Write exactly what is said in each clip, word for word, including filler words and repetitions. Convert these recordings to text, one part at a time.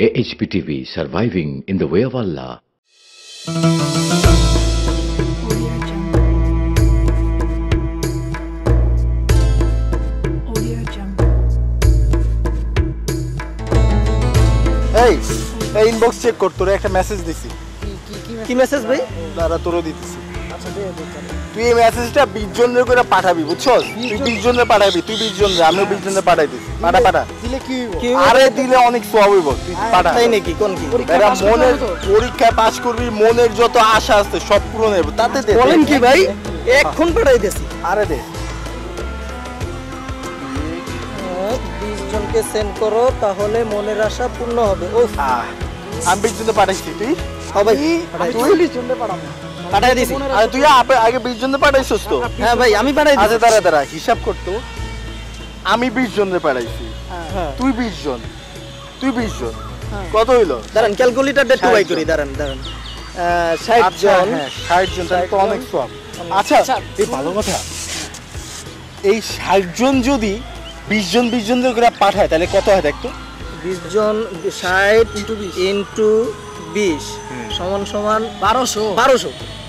A H P T V, surviving in the way of Allah. এই এই inbox check কর, তোরে একটা মেসেজ দিছি। কি মেসেজ ভাই? দাঁড়া, তোরও দিতেছি। তুই এই মেসেজটা বিশ জনের করে পাঠাবি, বুঝছস? তুই বিশ জনের পাঠাবি, তুই বিশ জনের, আমিও বিশ জনের পাঠাই দিছি। পাঠা পাঠা দিলে কি হইব? আরে দিলে অনেক সওয়াব হইব, তুই পাঠা। তাই নাকি? কোন কি? এরা মনের পরীক্ষায় পাস করবি, মনের যত আশা আছে সব পূরণ হবে, তাতে দে। বলেন কি ভাই? এখন পাঠাই দিছি। আরে দে। বিশ জনকে সেন্ড করো, তাহলে মনের আশা পূর্ণ হবে। ও আমি বিশ জনের পাঠাইছি, তুই? হ্যাঁ ভাই, তুই চল্লিশ জনকে পাঠাবো। পাঠাই দিছি। আরে তুই আগে বিশ জনের পাঠাইছিস তো? হ্যাঁ ভাই, আমি পাঠাই দিছি। আচ্ছা দাঁড়া দাঁড়া, হিসাব করতো। আমি বিশ জনের পাঠাইছি, তুই বিশ জন, তুই বিশ জন, কত হইলো? দাঁড়ান, ক্যালকুলেটর একটু বাই করি। দাঁড়ান দাঁড়ান, ষাট জন। হ্যাঁ ষাট জন, তাহলে তো অনেক সওয়াব। আচ্ছা এই ভালো কথা, এই ষাট জন যদি বিশ জন বিশ জন করে পাঠায় তাহলে কত হয় দেখতো? বিশ জন ষাট ইন্টু বিশ সমান সমান বারোশো। বারোশো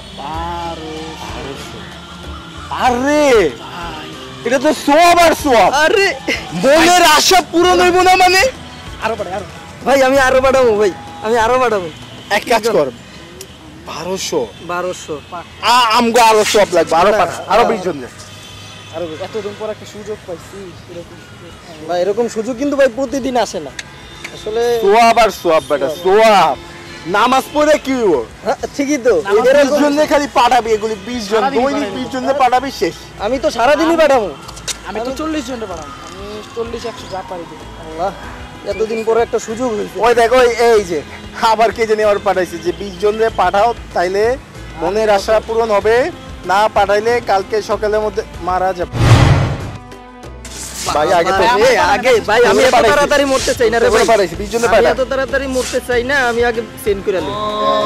আরে এটা তো সওয়াব আর সওয়াব। আরে মনের আশা পূরণ হইব না মানে? আরো পাঠাই, আরো ভাই, আমি আরো পাঠাবো ভাই, আমি আরো পাঠাবো। এক কাজ কর, বারোশো বারোশো আমগো আরো সওয়াব লাগবে, আরো পাঠা, আরো বিশ জন। আরো এতদিন পর একটা সুযোগ পাইছি, ভাই এরকম সুযোগ কিন্তু ভাই প্রতিদিন আসে না আসলে। সোয়াব আর সোয়াব বেটা, সোয়াব। নামাজ পড়ে কি হইব? ঠিকই তো, বিশ জনে খালি পাঠাবি, এগুলি বিশ জন, দৈনিক বিশ জনে পাঠাবি, শেষ। আমি তো সারাদিনই পাঠাবো। আমি তো চল্লিশ জনে পাঠাবো, আমি চল্লিশ একশো যা পারি দিই। আল্লাহ, এতদিন পরে একটা সুযোগ হয়েছে। ওই দেখো এই যে আবার কে জানি আবার পাঠাইছে যে বিশ জনে পাঠাও, তাইলে মনের আশা পূরণ হবে, না পাঠাইলে কালকে সকালের মধ্যে মারা যাবে। ভাই আগে তো এ আগে ভাই, আমি এত তাড়াতাড়ি মরতে চাই না রে ভাই। পাঠাইছি বিশ জনে আমি পাঠা। এত তাড়াতাড়ি মরতে চাই না, আমি আগে সেন্ড করে লই।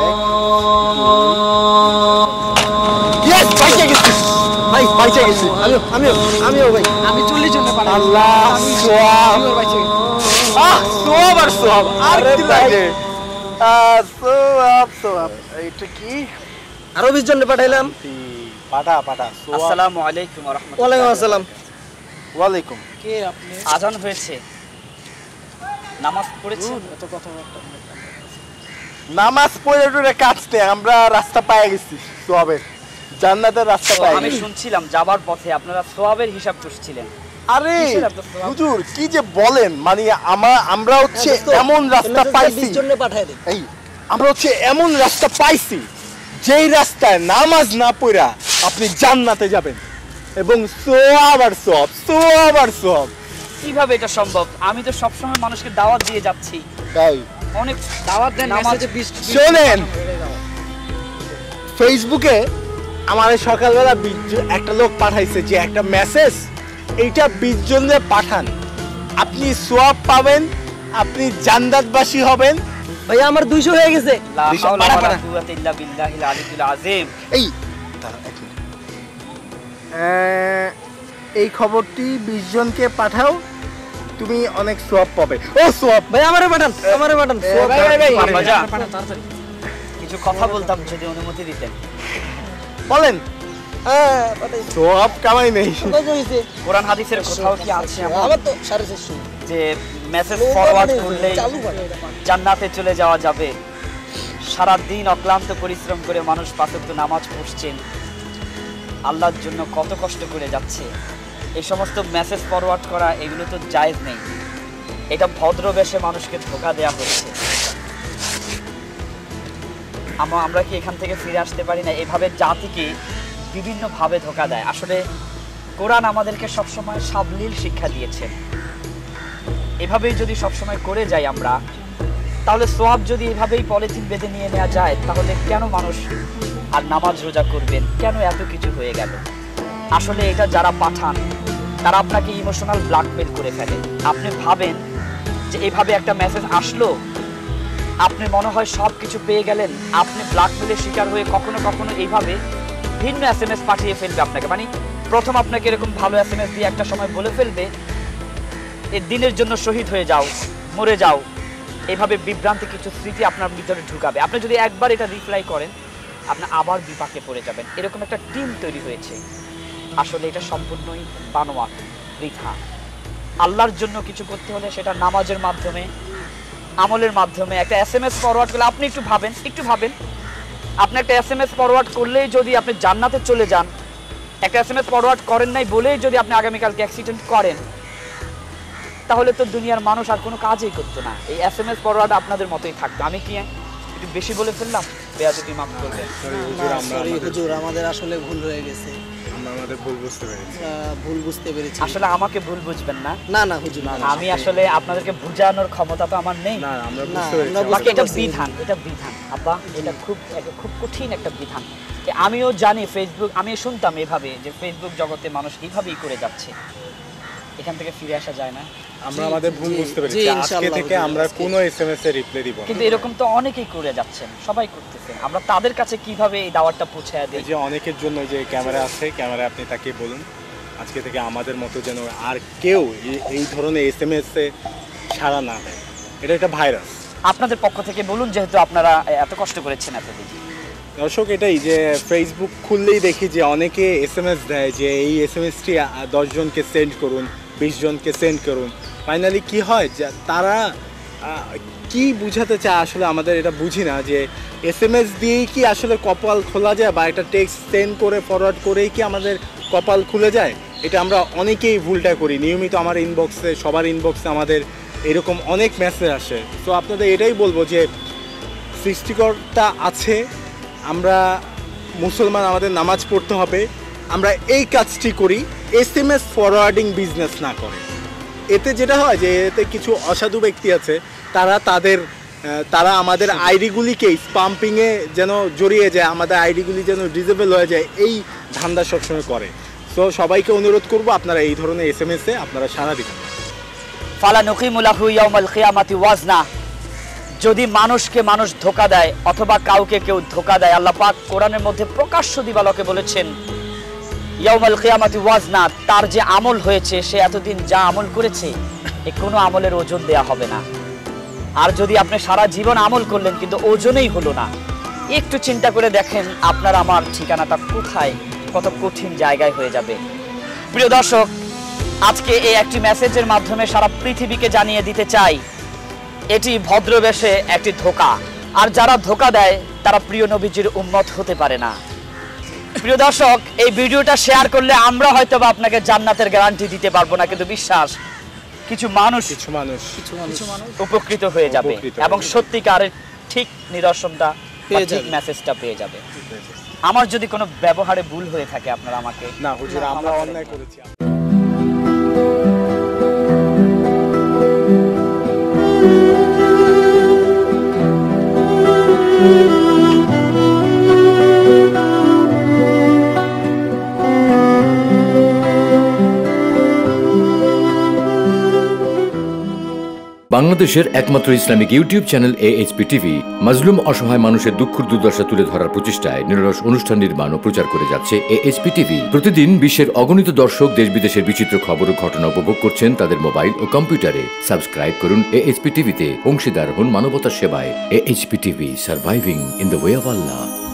ইয়েস, পাইছে গেছি ভাই, পাইছে গেছি। আমিও আমিও আমিও ভাই, আমি চল্লিশ জনে পাঠাবো। আল্লাহ, সোয়াব। পাইছি। আহ সোয়াব আর সোয়াব, আর কি লাগে? আহ সোয়াব সোয়াব। এটা কি? আরো বিশ জনে পাঠাইলাম। পাঠা পাঠা। আসসালামু আলাইকুম ওয়া রাহমাতুল্লাহ। ওয়ালাইকুম আসসালাম। ওয়ালাইকুম। কে আপনি? আজান হয়েছে, নামাজ পড়েছেন? এত কথাবার্তা। নামাজ পড়ে টুরে কাটতে আমরা রাস্তা পেয়ে গেছি, সোয়াবের জান্নাতের রাস্তা তো পেয়ে আমি গেছি। শুনছিলাম যাবার পথে আপনারা সোয়াবের হিসাব করছিলেন। আরে কিসের এত সোয়াব? হুজুর কি যে বলেন, মানে আমরা আমরা হচ্ছে এমন রাস্তা পাইছি, বিশ জনে পাঠাই দেই। এই আমরা হচ্ছে এমন রাস্তা পাইছি যেই রাস্তায় নামাজ না পড়া আপনি জান্নাতে যাবেন, এবং সোয়াব আর সোয়াব, সোয়াব আর সোয়াব। কিভাবে এটা সম্ভব? আমি তো সবসময় মানুষকে দাওয়াত দিয়ে যাচ্ছি, তাই অনেক দাওয়াত দেন, নামাজ- মেসেজে বিশ শোনেন, ফেসবুকে আমার এই সকালবেলা বিশ জন- একটা লোক পাঠাইছে যে একটা মেসেজ, এইটা বিশ জনে পাঠান, আপনি সোয়াব পাবেন, আপনি জান্নাতবাসী হবেন। ভাই আমার দুইশো হয়ে গেছে। লা বিশ- হাওলা পাড়া, ওয়ালা পাড়া। কুওয়াতা ইল্লা বিল্লাহিল আলিয়্যিল আযীম। এই দাঁড়ান এক মিনিট। আহ, এই খবরটি বিশ জনকে পাঠাও, তুমি অনেক সোয়াব পাবে। ও সোয়াব ভাই আমারে পাঠান, আমারে পাঠান। এ, ভাই, ভাই, ভাই, বাবা যা। তাড়াতাড়ি। কিছু কথা বলতাম যদি অনুমতি দিতেন। বলেন। হ্যাঁ পাঠাই। সোয়াব কামাই নেই। কত হইছে? কোরআন হাদিসের কোথাও কি আছে এমন আমার তো সাড়ে চারশো। যে মেসেজ ফরওয়ার্ড করলেই চালু করে। জান্নাতে চলে যাওয়া যাবে? সারা দিন অক্লান্ত পরিশ্রম করে মানুষ পাঁচ ওয়াক্ত নামাজ পড়ছেন, আল্লাহর জন্য কত কষ্ট করে যাচ্ছে, এই সমস্ত মেসেজ ফরওয়ার্ড করা এগুলো তো জায়েজ নেই। এটা ভদ্রবেশে মানুষকে ধোঁকা দেওয়া হচ্ছে। আমরা আমরা কি এখান থেকে ফিরে আসতে পারি না? এভাবে জাতিকে বিভিন্নভাবে ধোঁকা দেয়। আসলে কোরআন আমাদেরকে সবসময় সাবলীল শিক্ষা দিয়েছে। এভাবেই যদি সবসময় করে যাই আমরা, তাহলে সোয়াব যদি এভাবেই পলিথিন বেঁধে নিয়ে নেওয়া যায়, তাহলে কেন মানুষ আর নামাজ রোজা করবেন? কেন এত কিছু হয়ে গেল? আসলে এটা যারা পাঠান তারা আপনাকে ইমোশনাল ব্ল্যাকমেল করে ফেলে। আপনি ভাবেন যে এইভাবে একটা মেসেজ আসলো, আপনি মনে হয় সব কিছু পেয়ে গেলেন, আপনি ব্ল্যাকমেলের শিকার হয়ে কখনো কখনো এইভাবে ভিন্ন এস এম এস পাঠিয়ে ফেলবে আপনাকে। মানে প্রথম আপনাকে এরকম ভালো এস এম এস দিয়ে একটা সময় বলে ফেলবে, এ দিনের জন্য শহীদ হয়ে যাও, মরে যাও, এভাবে বিভ্রান্তি কিছু স্মৃতি আপনার ভিতরে ঢুকাবে। আপনি যদি একবার এটা রিপ্লাই করেন, আপনি আবার বিপাকে পড়ে যাবেন। এরকম একটা টিম তৈরি হয়েছে, আসলে এটা সম্পূর্ণই বানোয়াট, বৃথা। আল্লাহর জন্য কিছু করতে হলে সেটা নামাজের মাধ্যমে, আমলের মাধ্যমে। একটা এস এম এস ফরওয়ার্ড করলে আপনি একটু ভাবেন, একটু ভাবেন আপনি একটা এস এম এস ফরওয়ার্ড করলেই যদি আপনি জান্নাতে চলে যান, একটা এস এম এস ফরওয়ার্ড করেন নাই বলেই যদি আপনি আগামীকালকে অ্যাক্সিডেন্ট করেন, তাহলে তো দুনিয়ার মানুষ আর কোনো কাজই করতো না। এই এস এম এস ফরওয়ার্ড আপনাদের মতোই থাকতো। আমি কি একটু বেশি বলে ফেললাম? বেয়াদবি মাফ করবেন। সরি হুজুর, আমাদের আসলে ভুল হয়ে গেছে, আমরা আমাদের ভুল বুঝতে পেরেছি। ভুল বুঝতে পেরেছি। আসলে আমাকে ভুল বুঝবেন না। না না হুজুর, না আমি আসলে আপনাদেরকে বোঝানোর ক্ষমতা তো আমার নেই। না আমরা না, বুঝতে পেরেছি। আমরা বাকি এটা বিধান, এটা বিধান আব্বা, এটা খুব একটা খুব কঠিন একটা বিধান। এ আমিও জানি ফেসবুক, আমি শুনতাম এভাবে যে ফেসবুক জগতে মানুষ এইভাবেই করে যাচ্ছে, এখান থেকে ফিরে আসা যায় না। আমরা আমাদের ভুল জি, বুঝতে জি, পেরেছি। আজকে ইনশাআল্লাহ থেকে হুজুর, আমরা আজকে। কোনো এসএমএস এর রিপ্লাই দিব না। কিন্তু এরকম তো অনেকেই করে যাচ্ছেন, সবাই করতেছেন। আমরা তাদের কাছে কিভাবে এই দাওয়াতটা পৌঁছায় এই দিই? যে অনেকের জন্য যে ক্যামেরা আছে, ক্যামেরা আপনি তাকে বলুন আজকে থেকে আমাদের মতো যেন আর কেউ এই- এই ধরনের এসএমএস এ সাড়া না দেয়। এটা একটা ভাইরাস। আপনাদের পক্ষ থেকে বলুন, যেহেতু আপনারা এত কষ্ট করেছেন এতদিন। দর্শক, এটাই যে ফেসবুক খুললেই দেখি যে অনেকে এসএমএস দেয় যে এই এসএমএসটি দশ জনকে সেন্ড করুন, বিশ জনকে সেন্ড করুন। ফাইনালি কি হয় যে তারা আহ, কি বুঝাতে চায় আসলে আমাদের এটা বুঝি না, যে এসএমএস দিয়েই কি আসলে কপাল খোলা যায়, বা একটা টেক্সট সেন্ড করে ফরওয়ার্ড করেই কি আমাদের কপাল খুলে যায়? এটা আমরা অনেকেই ভুলটা করি। নিয়মিত আমার ইনবক্সে, সবার ইনবক্সে আমাদের এরকম অনেক মেসেজ আসে। তো আপনাদের এটাই বলবো যে সৃষ্টিকর্তা আছে, আমরা মুসলমান, আমাদের নামাজ পড়তে হবে, আমরা এই কাজটি করি, S M S forwarding business না করে। এতে যেটা হয় যে এতে কিছু অসাধু ব্যক্তি আছে, তারা তাদের আহ, তারা আমাদের আইডিগুলিকে স্পাম্পিংয়ে যেন জড়িয়ে যায়, আমাদের আইডিগুলি যেন ডিজেবল হয়ে যায়, এই ধান্দা সবসময় করে। তো সবাইকে অনুরোধ করব আপনারা এই ধরনের এস এম এসে আপনারা সাড়া দিবেন। ফালা নুকিমু লাহু ইয়াউমাল কিয়ামাতি ওয়াজনা। যদি মানুষকে মানুষ ধোঁকা দেয় অথবা কাউকে কেউ ধোঁকা দেয়, আল্লাহ পাক কোরআনের মধ্যে প্রকাশ্য দিবালোকে বলেছেন ইয়াউমাল কিয়ামাতি ওয়াজনা, তার যে আমল হয়েছে, সে এতদিন যা আমল করেছে এ কোনো আমলের ওজন দেয়া হবে না। আর যদি আপনি সারা জীবন আমল করলেন কিন্তু ওজনেই হলো না, একটু চিন্তা করে দেখেন আপনার আমার ঠিকানাটা কোথায়, কত কঠিন জায়গায় হয়ে যাবে। প্রিয় দর্শক, আজকে এই একটি মেসেজের মাধ্যমে সারা পৃথিবীকে জানিয়ে দিতে চাই, এটি ভদ্রবেশে একটি ধোঁকা। আর যারা ধোঁকা দেয় তারা প্রিয় নবীজির উম্মত হতে পারে না। প্রিয় দর্শক, এই ভিডিওটা শেয়ার করলে আমরা হয়তো বা আপনাকে জান্নাতের গ্যারান্টি দিতে পারবো না, কিন্তু বিশ্বাস কিছু মানুষ কিছু মানুষ কিছু মানুষ উপকৃত হয়ে যাবে উপকৃত এবং হয়ে যাবে। সত্যিকারের ঠিক নিদর্শনটা, পেয়ে ঠিক যাবে। মেসেজটা পেয়ে যাবে। আমার যদি কোনো ব্যবহারে ভুল হয়ে থাকে আপনারা আমাকে না হুজুর, না, আমরা ক্ষমা করে অন্যায় দিন। করেছি। বাংলাদেশের একমাত্র Islamic YouTube channel AHP TV মাজলুম অসহায় মানুষের দুঃখ দুর্দশা তুলে ধরার প্রচেষ্টায় নিরলস অনুষ্ঠান নির্মাণ ও প্রচার করে যাচ্ছে এএইচপি টিভি। প্রতিদিন বিশ্বের অগণিত দর্শক দেশ বিদেশের বিচিত্র খবর ও ঘটনা উপভোগ করছেন তাদের মোবাইল ও কম্পিউটারে। সাবস্ক্রাইব করুন এএইচপি টিভিতে, অংশীদার হন মানবতার সেবায়। AHP TV, surviving in the way of Allah.